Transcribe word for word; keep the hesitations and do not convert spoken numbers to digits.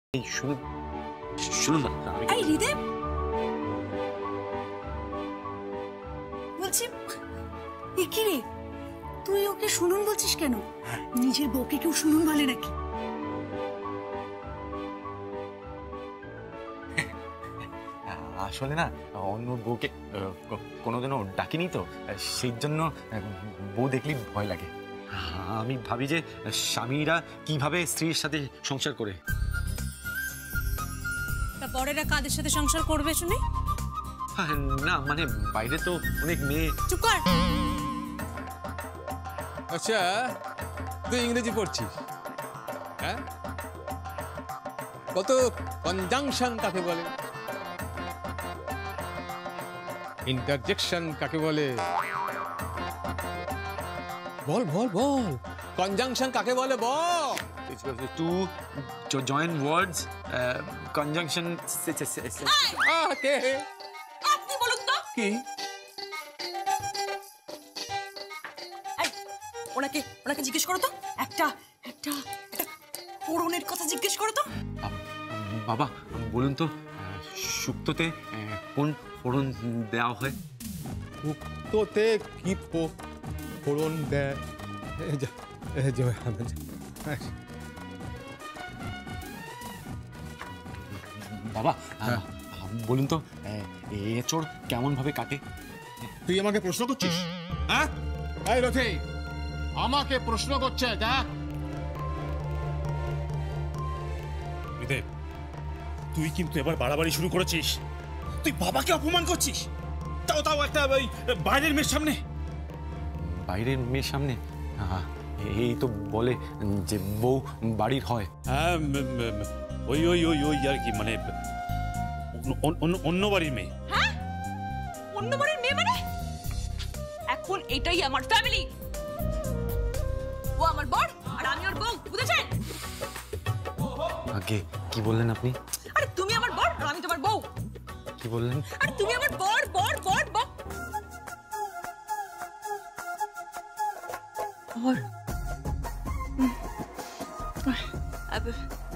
এই শুনুন শুনুন না এই হৃদয় বলছি এ কি রে তুই ওকে শুনুন বলছিস কেন? নিজের বউকে কেউ শুনুন বলে নাকি? আসলে না অন্য বউকে কোনোদিনও ডাকিনি তো, সেই জন্য বউ দেখলেই ভয় লাগে। আমি ভাবি যে স্বামীরা কিভাবে স্ত্রীর সাথে সংসার করে। তা বড়েরা কাদের সাথে সংসার করবে শুনি? না মানে বাইরে তো অনেক মেয়ে। চুপ কর। আচ্ছা তুই ইংরেজি পড়ছিস, হ্যাঁ? কত কনজাংশন কাকে বলে, ইন্টারজেকশন কাকে বলে, বল বল বল কনজাংশন কাকে বলে বল। To joint words conjunction. কে আপনি বলুন তো কি? ওনাকে ওনাকে জিজ্ঞেস করো তো, একটা একটা ফোড়নের কথা জিজ্ঞেস করো তো। বাবা বলুন তো শুক্তোতে কোন ফোড়ন দেওয়া হয়? শুক্তোতে কি ফোড়ন দেয়? বাবা বলুন তো এঁচোড় কেমন ভাবে কাটে? তুই আমাকে প্রশ্ন করছিস? হ্যাঁ এই রথি আমাকে প্রশ্ন করছে। দেখ বিদেব, তুই কিন্তু এবার বাড়াবাড়ি শুরু করেছিস। তুই বাবাকে অপমান করছিস, তাও তাও একটা ওই বাইরের মেয়ের সামনে। বাইরের মেয়ের সামনে? এই তো বলে যে বউ বাড়ির হয়। হ্যাঁ ওই ওই ওই ওই আর কি, মানে অন্য বাড়ির মেয়ে। হ্যাঁ অন্য বাড়ির মেয়ে মানে? এখন এটাই আমার ফ্যামিলি। ও আমার বর আর আমি ওর বউ, বুঝেছেন? আগে কি বললেন আপনি? আরে তুমি আমার বর আর আমি তোমার বউ। কি বললেন? আরে তুমি আমার বর বর বর বর বর